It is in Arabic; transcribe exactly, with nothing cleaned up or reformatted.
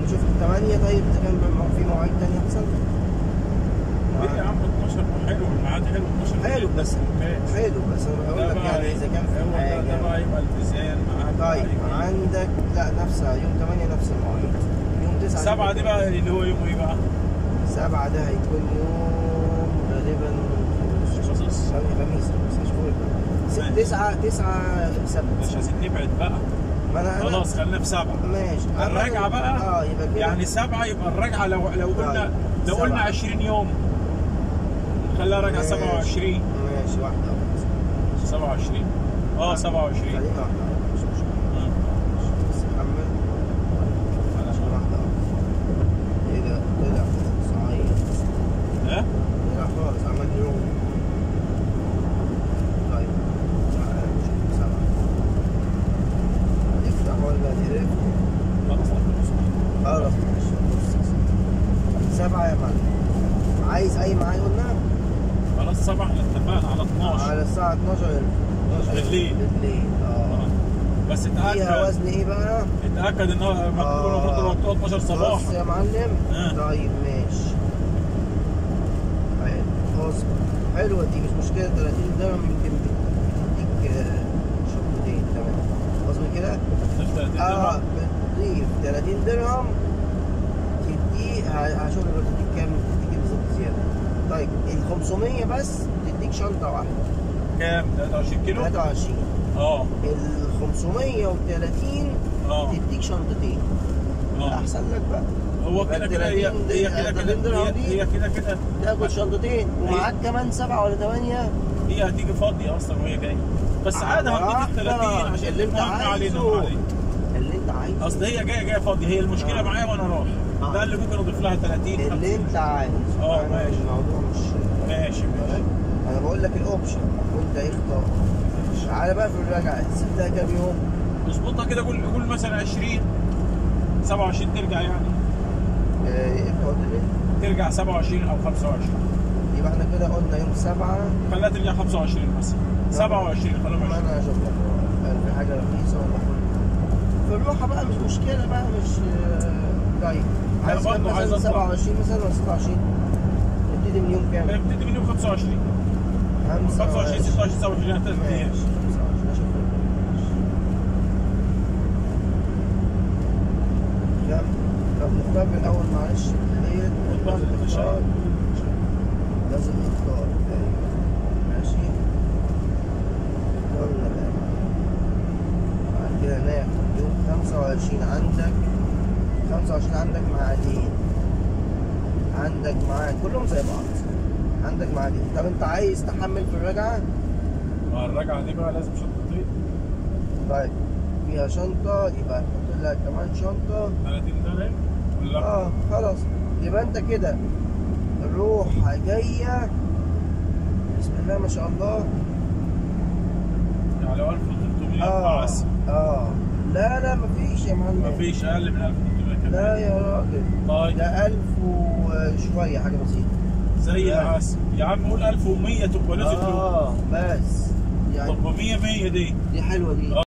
شوف ثمانية. طيب اذا كان في مواعيد ثانيه احسن. ليه يا عم اتناشر حلو، الميعاد حلو اتناشر حلو بس حلو بس انا بقول لك يعني اذا كان في حاجه ده بقى يبقى التزام معاك. طيب عندك لا نفسها يوم ثمانية نفس المواعيد. يوم تسعة سبعة دي بقى اللي هو يوم ايه بقى؟ سبعة ده هيكون يوم غالبا خميس بس مش فاكر. تسعة تسعة سبت. مش عايزين نبعد بقى. ما انا خلاص خلينا في سبعة. ماشي. الرجعة بقى اه يبقى كده يعني سبعة، يبقى الرجعة لو لو قلنا طيب. لو قلنا عشرين يوم خليها رجعة سبعة وعشرين. ماشي واحدة واحدة. سبعة وعشرين اه سبعة وعشرين. خلينا واحدة واحدة مش مشكلة. بس كمل عشان واحدة واحدة. ايه ده طلع صحيح. ها؟ طلع خالص عمل يوم. طيب تعالى نشوف سبعة. هتفتح ولا تقرف؟ خلاص خلاص ماشي. بص سبعة يا معلم. عايز أي ميعاد قلنا؟ خلاص سبعة احنا اتفقنا على اتناشر. على الساعة اتناشر بالليل. بالليل اه. بس اتأكد فيها وزن ايه بقى؟ اتأكد ان هو مكتوب المفروض تبقى اتناشر صباحا. بص يا معلم. آه. طيب ماشي. حلو اصبر. حلوة دي مش مشكلة. ثلاثين درهم يمكن تديك شغلتين تمام. اصبر كده. اه بتضيف ثلاثين درهم تديك هشوف لك تديك كام تديك بالظبط زيادة. طيب ال خمسمية بس تديك شنطة واحدة. كام؟ تلاتة وعشرين كيلو؟ تلاتة وعشرين. اه ال خمسمية وتلاتين اه تديك شنطتين. اه احسن لك بقى. هو كده كده هي هي كده كده هي كده كده تاخد شنطتين ومعاك كمان سبعة ولا ثمانية. هي هتيجي فاضية اصلا وهي جاية. بس عادي هنضيف ال ثلاثين عشان اللي انت عايزه. اللي انت عايزه. اصل هي جاية جاية فاضية، هي المشكلة آه. معايا وانا رايح. آه. ده اللي ممكن اضيف لها ثلاثين اللي انت عايزه. اه ماشي. الموضوع مش ماشي ماشي. انا بقول لك الاوبشن وانت اختار. تعالى بقى في الرجعة تسيبها كام يوم؟ اظبطها كده كل كل مثلا عشرين سبعة وعشرين ترجع يعني. ايه انت قلت ليه؟ ترجع سبعة وعشرين او خمسة وعشرين. يبقى احنا كده قلنا يوم سبعة. خليها ترجع خمسة وعشرين مثلا. سبعة وعشرين خليهم ما عشرين. انا اشوف لك هل في حاجة رخيصة ولا كله. في الروحة بقى مش مشكلة بقى مش طيب. عايز كام مثلا سبعة وعشرين مثلا ولا ستة وعشرين؟ نبتدي من يوم كام؟ نبتدي من يوم خمسة وعشرين. خمسة وعشرين ستة وعشرين سبعة وعشرين ثلاث ايام. كم؟ طب نختار من الأول معلش الليل. نختار لازم نختار. ماشي. يلا بقى. بعد كده ناخد يوم خمسة وعشرين. عندك خمسة وعشرين عندك ميعادين. عندك ميعاد كلهم زي بعض. عندك ميعادين. طب أنت عايز تحمل في الرجعة؟ مع الرجعة دي بقى لازم شنطتين. طيب فيها شنطة يبقى نحط لها كمان شنطة. ثلاثين درهم ولا؟ اه خلاص. يبقى انت كده روحة جاية بسم الله ما شاء الله. يعني لو ألف وثلاثمية اه عسل. اه لا لا مفيش يا معلم. مفيش أقل من ألف وثلاثمية كمان. لا يا راجل. طيب ده ألف وشوية حاجة بسيطة. زي العسل يا عم. قول ألف ومية تبقى لازم. اه بس يعني طب مية مية دي دي حلوة دي.